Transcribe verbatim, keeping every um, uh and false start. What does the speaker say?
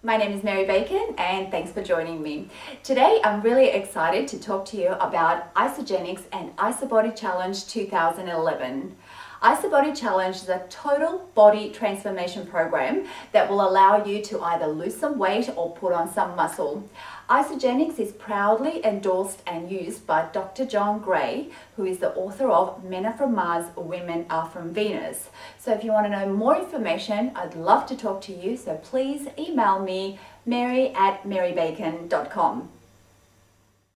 My name is Mary Bacon and thanks for joining me. Today I'm really excited to talk to you about Isagenix and IsaBody Challenge two thousand eleven. IsaBody Challenge is a total body transformation program that will allow you to either lose some weight or put on some muscle. Isagenix is proudly endorsed and used by Doctor John Gray, who is the author of Men Are From Mars, Women Are From Venus. So if you want to know more information, I'd love to talk to you, so please email me, mary at marybacon dot com.